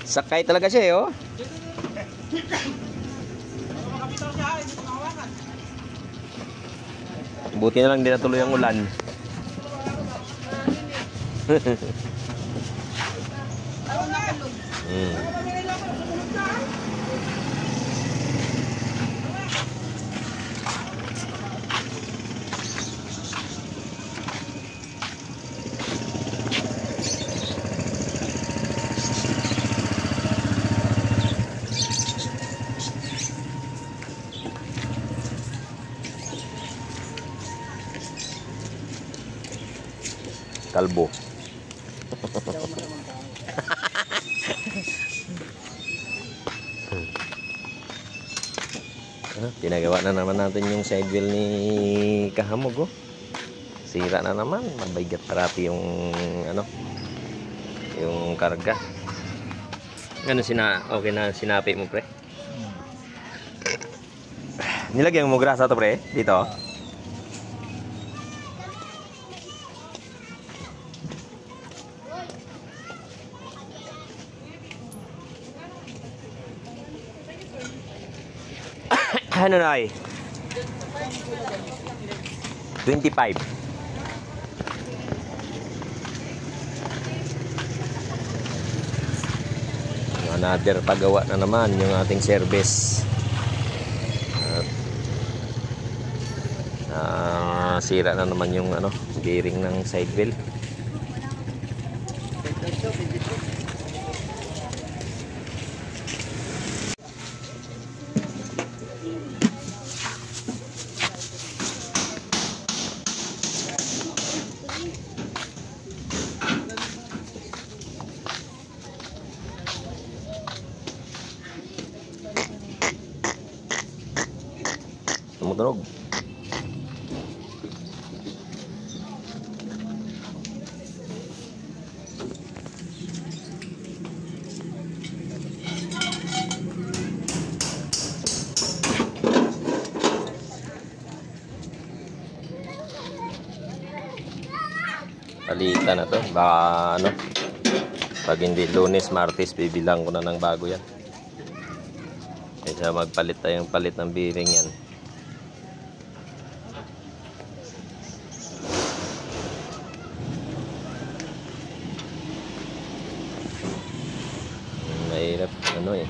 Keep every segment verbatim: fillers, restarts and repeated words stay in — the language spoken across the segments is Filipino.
Sakay talaga siya, eh, oh. Buti na lang din natuloy ang ulan. Hmm. Kalbo. Ah, pinagawa na naman natin yung side wheel ni Kahamog, oh. Sira na naman, mabigat parati yung ano, yung karga. Ano sina okay na sinapi mo, pre? Nilagyan mo grasa to, pre, dito. Ano na ay? twenty-five. Another pagawa na naman yung ating service. At uh, sira na naman yung ano, bearing ng side wheel. Tumutunog. Palitan na to. Baka ano, pag hindi Lunes, Martes, bibilang ko na ng bago yan. Kaya magpalit tayong palit ng bearing yan. Mahirap ano eh.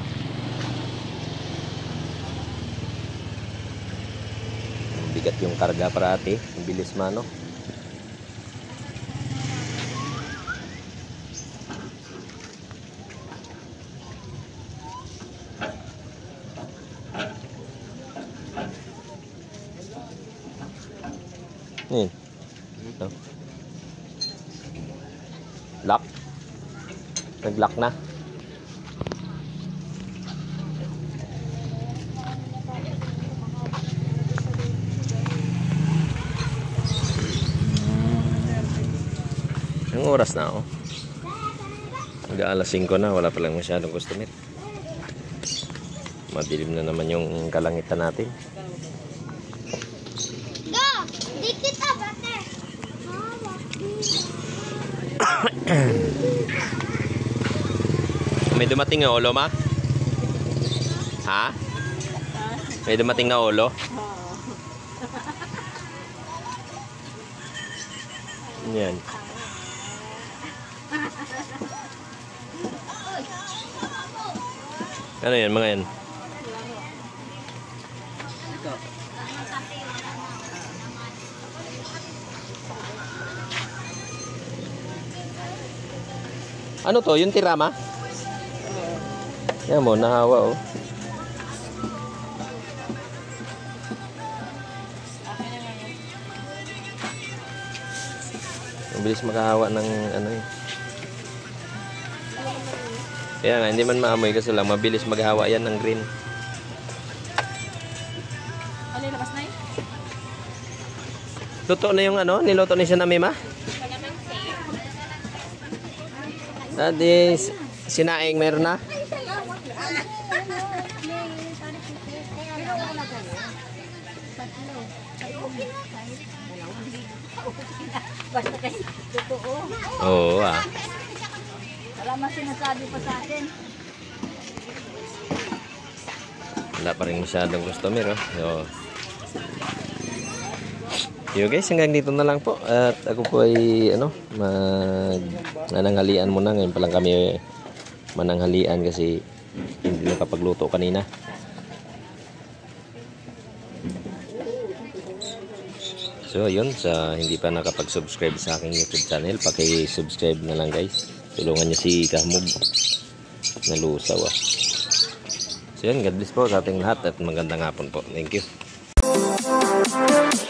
Bigat yung karga parati, ang bilis mano. Nih. No. Lock. Nag-lock na. Ang oras na, oh. Mag-aalas singko na, wala pa lang masyadong customer. Madilim na naman yung kalangitan natin. Go! Di kita bate. May dumating na ulo, ma? Ha? May dumating na ulo? Yan. Ano yan, mga yan? Ano to? Yung tirama? Yan mo, nahawa, oh. Mabilis makahawa ng ano eh. Kaya nga, hindi man maamoy kasi lang mabilis maghawa yan ng green. Ano yung labas na yun? Luto na yung ano, niluto ni siya na Mima? Dati, sinaing meron na? Basta kasi totoo. Oo, ah. Wala man sinasabi pa sa akin. Wala pa rin masyadong customer, oh. So, yo guys, hanggang dito na lang po. At ako po ay ano, mag nananghalian muna. Ngayon pa lang kami mananghalian kasi hindi nakapagluto kanina. So ayun, sa hindi pa nakapag-subscribe sa aking YouTube channel, paki-subscribe na lang guys. Tulungan niyo si Kahamog na lusaw, ah. So yun, God bless po sa ating lahat at magandang hapon po. Thank you.